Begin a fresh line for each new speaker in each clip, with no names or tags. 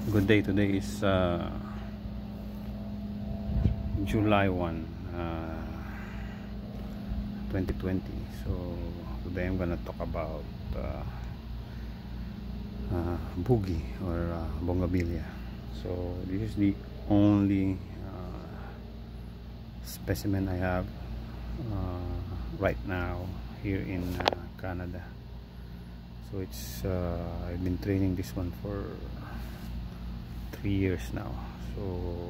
Good day. Today is July 1, 2020. So today I'm gonna talk about boogie or bougainvillea. So this is the only specimen I have right now here in Canada. So it's I've been training this one for 3 years now, so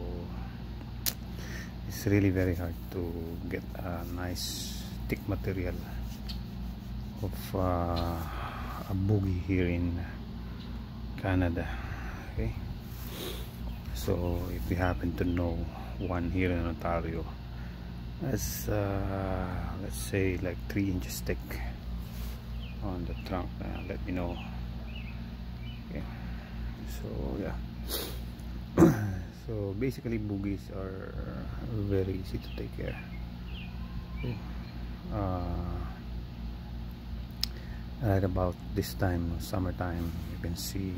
it's really very hard to get a nice thick material of a boogie here in Canada. Okay, so if you happen to know one here in Ontario as let's say like 3 inches thick on the trunk, let me know. Okay, so yeah. So basically boogies are very easy to take care. Okay. At about this time, summertime, you can see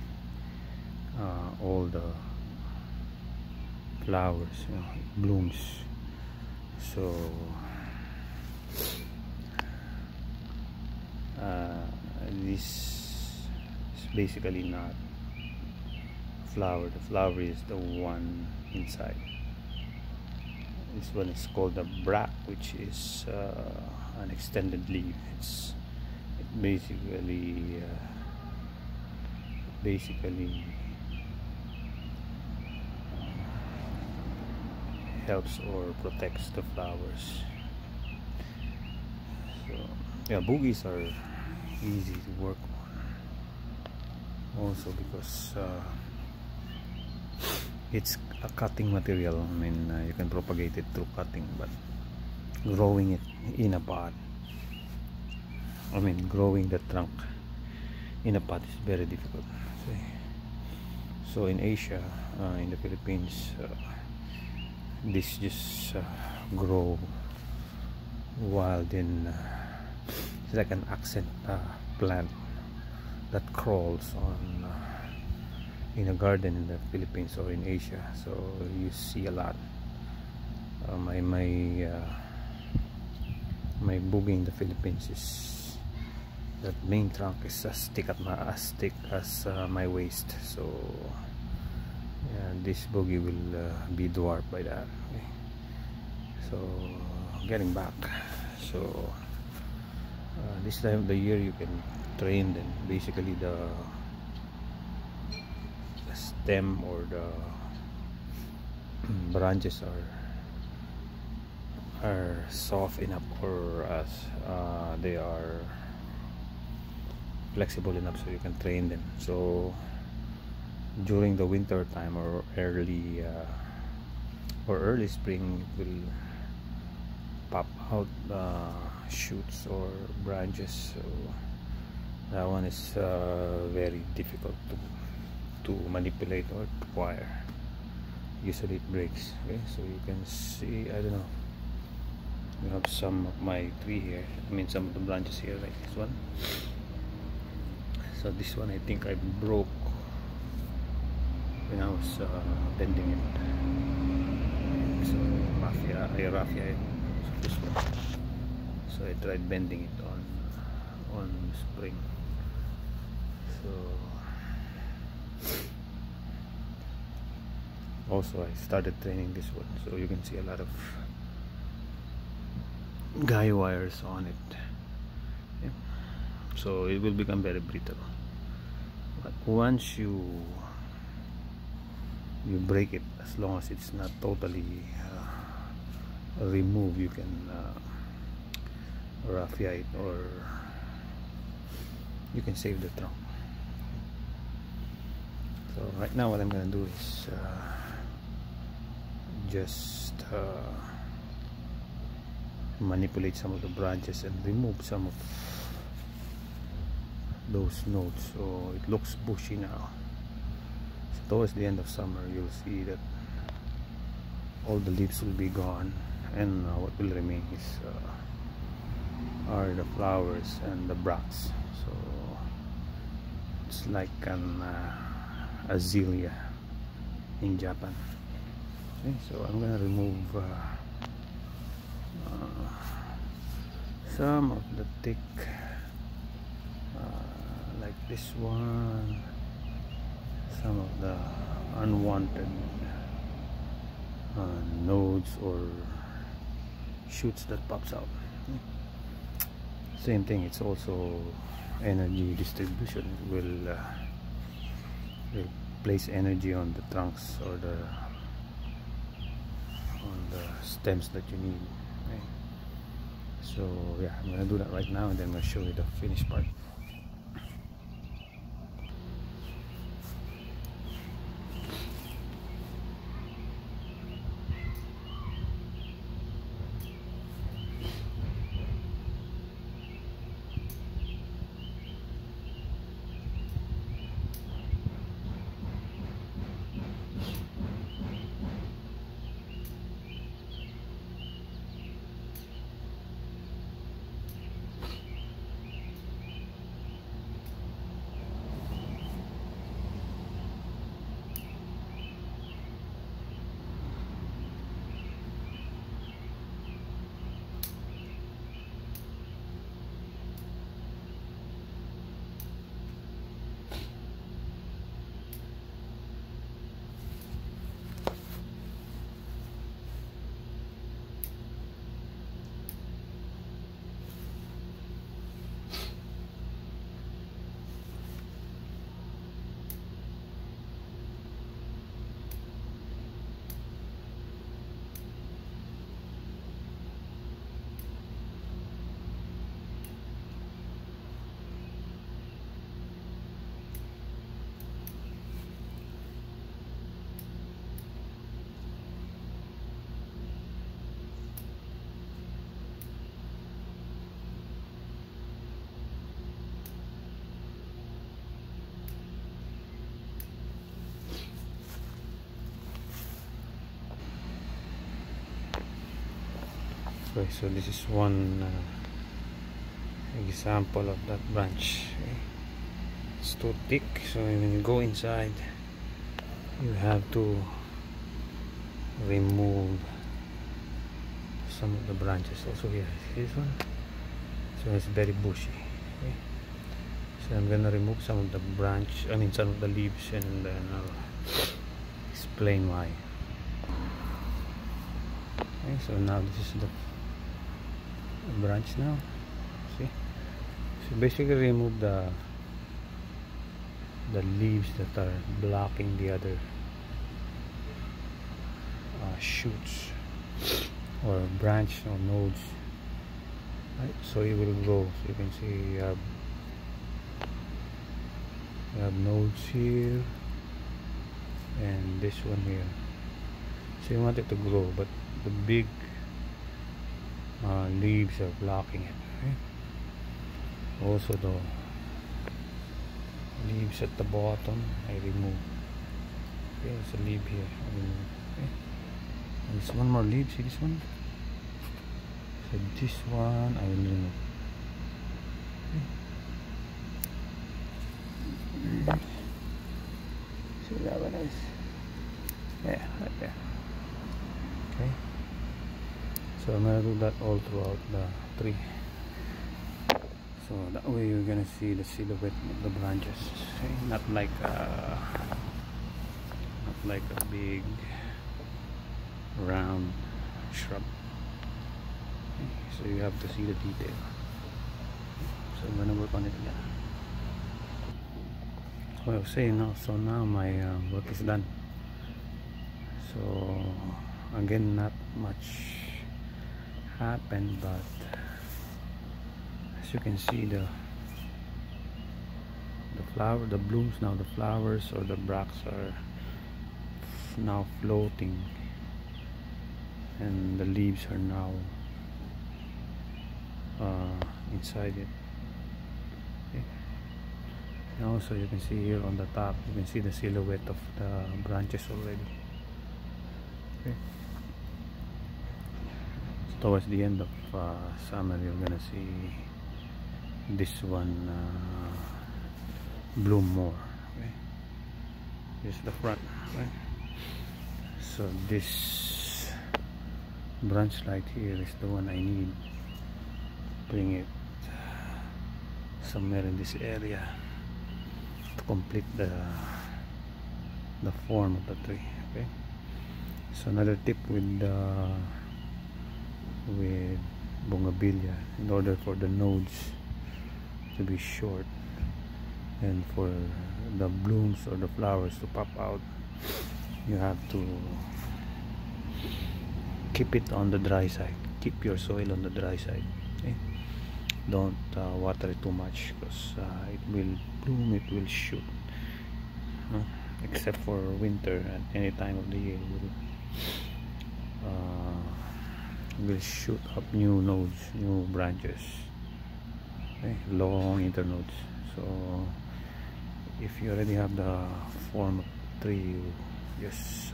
all the flowers, it blooms. So this is basically not flower. The flower is the one inside. This one is called the bract, which is an extended leaf. It basically helps or protects the flowers. So yeah, boogies are easy to work on, also because it's a cutting material. I mean, you can propagate it through cutting, but growing it in a pot, I mean growing the trunk in a pot is very difficult. So in Asia, in the Philippines, this just grow wild in it's like an accent plant that crawls on in a garden in the Philippines or in Asia. So you see a lot. My boogie in the Philippines is that main trunk is as thick as my waist. So yeah, this boogie will be dwarfed by that. Okay. So getting back, so this time of the year you can train them. Basically the stem or the branches are soft enough, or as they are flexible enough so you can train them. So during the winter time or early spring, it will pop out shoots or branches. So that one is very difficult to manipulate or acquire. Usually it breaks. Okay, so you can see, I don't know, you have some of my tree here, I mean some of the branches here, like this one. So this one I think I broke when I was bending it. So I raffia it. So this one, so I tried bending it on spring. So also I started training this one, so you can see a lot of guy wires on it. Yeah. So it will become very brittle, but once you break it, as long as it's not totally removed, you can raffia it, or you can save the trunk. So right now what I'm gonna do is just manipulate some of the branches and remove some of those nodes, so it looks bushy now. So towards the end of summer you'll see that all the leaves will be gone, and what will remain is are the flowers and the bracts. So it's like an azalea in Japan. Okay, so I'm gonna remove some of the thick like this one, some of the unwanted nodes or shoots that pops out. Same thing, it's also energy distribution. Will place energy on the trunks or on the stems that you need. Okay. So yeah, I'm gonna do that right now, and then I'm gonna show you the finished part. Okay, so this is one example of that branch. Okay. It's too thick, so when you go inside you have to remove some of the branches. Also here, see this one? So it's very bushy. Okay. So I'm gonna remove some of the some of the leaves, and then I'll explain why. Okay, so now this is the branch now. See, so basically remove the leaves that are blocking the other shoots or branch or nodes, right? So it will grow. So you can see you have nodes here and this one here. So you want it to grow, but the big leaves are blocking it. Okay? Also the leaves at the bottom I remove. Okay, there's a leaf here I remove. Okay? And there's one more leaf, see this one? So this one I will remove. Okay. See that one is? Yeah, right there. Okay. So I'm gonna do that all throughout the tree, so that way you're gonna see the silhouette of the branches. Okay? Not like a big round shrub. Okay? So you have to see the detail. So I'm gonna work on it again. So I was saying now, so now my work is done. So again, not much happened, but as you can see, the blooms now, the flowers or the bracts are now floating, and the leaves are now inside it. Okay. And also you can see here on the top, you can see the silhouette of the branches already. Okay. Towards the end of summer, you're gonna see this one bloom more. Okay? here's the front, right? So this branch right here is the one I need. Bring it somewhere in this area to complete the form of the tree. Okay, so another tip with bougainvillea, in order for the nodes to be short and for the blooms or the flowers to pop out, you have to keep it on the dry side. Keep your soil on the dry side. Okay, don't water it too much, because it will bloom, it will shoot, except for winter. At any time of the year will shoot up new nodes, new branches, okay? Long internodes. So if you already have the form of tree, you just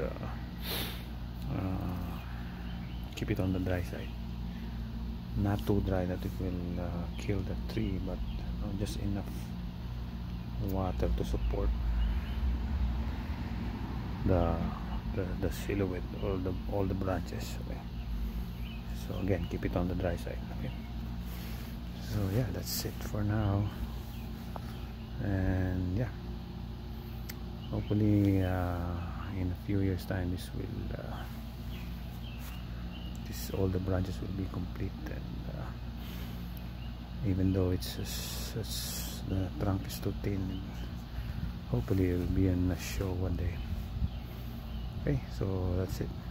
keep it on the dry side, not too dry that it will kill the tree, but just enough water to support the silhouette or all the branches. Okay, so again, keep it on the dry side. Okay, so yeah, that's it for now, and yeah, hopefully in a few years time this will all the branches will be complete, and even though it's the trunk is too thin, hopefully it will be in a show one day. Okay, so that's it.